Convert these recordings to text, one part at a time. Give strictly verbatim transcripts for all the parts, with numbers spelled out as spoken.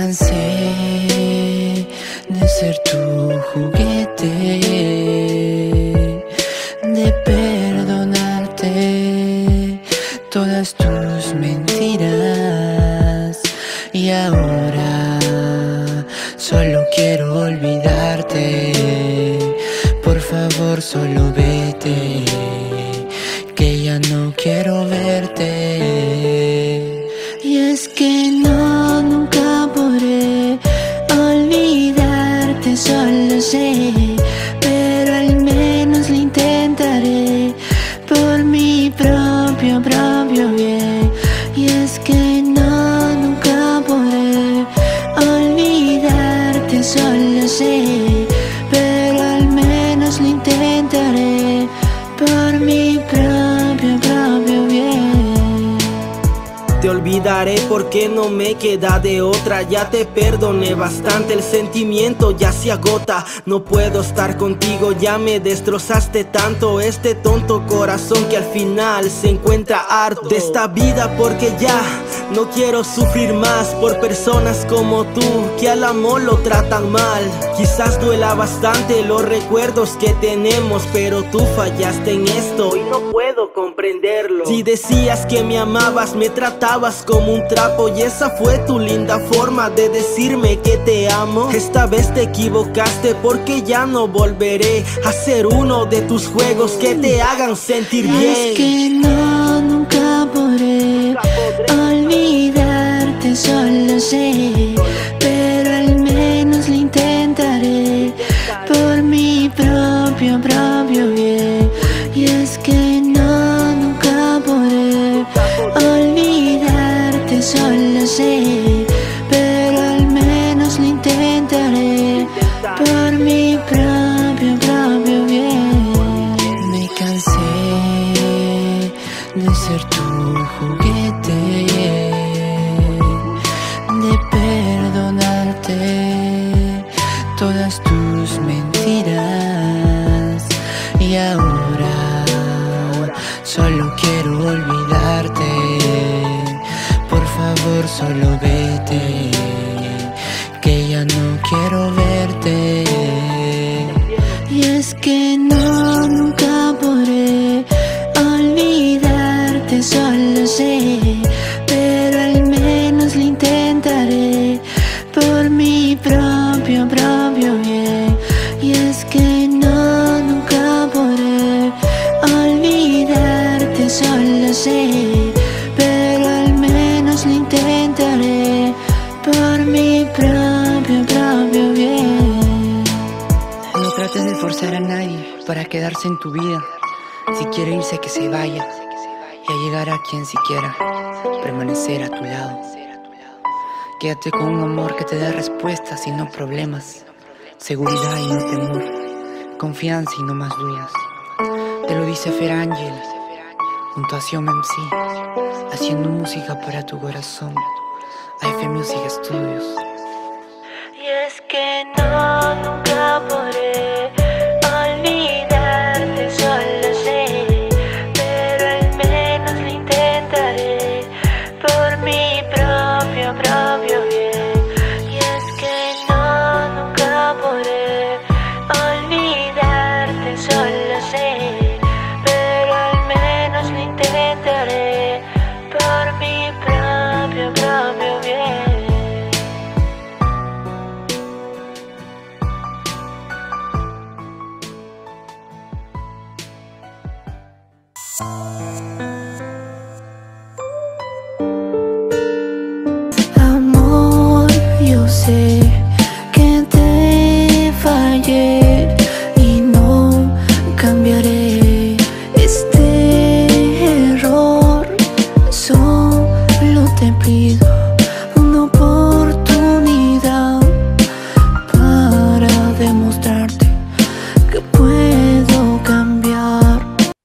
cansé de ser tu juguete, de perdonarte todas tus mentiras, y ahora solo quiero olvidarte. Por favor, solo vete, que ya no quiero verte. Y es que no, nunca podré olvidarte, solo sé, pero al menos lo intentaré por mi propio, propio bien. Y es que no, nunca podré olvidarte, solo sé, pero al menos lo intentaré por mi propio, propio bien. Te olvidaré porque no me queda de otra. Ya te perdoné bastante, el sentimiento ya se agota. No puedo estar contigo, ya me destrozaste tanto. Este tonto corazón que al final se encuentra harto de esta vida, porque ya no quiero sufrir más por personas como tú que al amor lo tratan mal. Quizás duela bastante los recuerdos que tenemos, pero tú fallaste en esto y no puedo comprenderlo. Si decías que me amabas, me tratabas como un trapo, y esa fue tu linda forma de decirme que te amo. Esta vez te equivocaste, porque ya no volveré a ser uno de tus juegos que te hagan sentir bien. Es que no, nunca podré olvidarte, solo sé, pero al menos lo intentaré por mi propio, propio bien. Y es que no, nunca podré olvidarte, solo sé, pero al menos lo intentaré por mi propio, propio bien. Me cansé de ser tu juguete, de perdonarte todas tus mentiras, y ahora solo quiero olvidarte. Por favor, solo vete, que ya no quiero verte. Y es que no, nunca podré olvidarte, solo sé, pero al menos lo intentaré por mi propio, propio bien. Y es que no, nunca podré olvidarte, solo sé, pero al menos lo intentaré por mi propio, propio bien. No trates de forzar a nadie para quedarse en tu vida. Si quiere irse, que se vaya, y a llegar a quien siquiera permanecer a tu lado. Quédate con un amor que te dé respuestas y no problemas, seguridad y no temor, confianza y no más dudas. Te lo dice Fer Ángel junto a Xiom M C, haciendo música para tu corazón, A F Music Studios. Y es que no, nunca podré olvidarte, solo sé, pero al menos lo intentaré por mi propio, propio bien. Y es que no, nunca podré olvidarte, solo sé, pero al menos lo intentaré por mi propio, propio bien. Amor, yo sé que te fallé y no cambiaré este error. Solo te pido una oportunidad para demostrarte que puedo cambiar.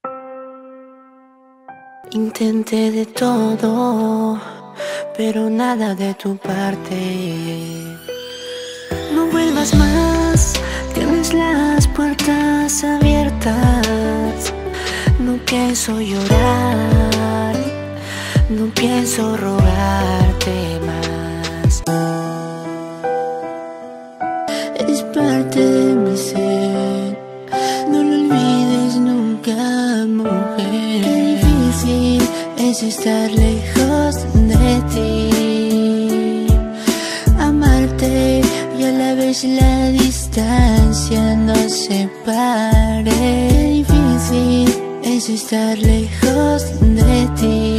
Intenté de todo, pero nada de tu parte. No vuelvas más, tienes las puertas abiertas. No pienso llorar, no pienso rogarte más. la distancia nos separe. Qué difícil es estar lejos de ti.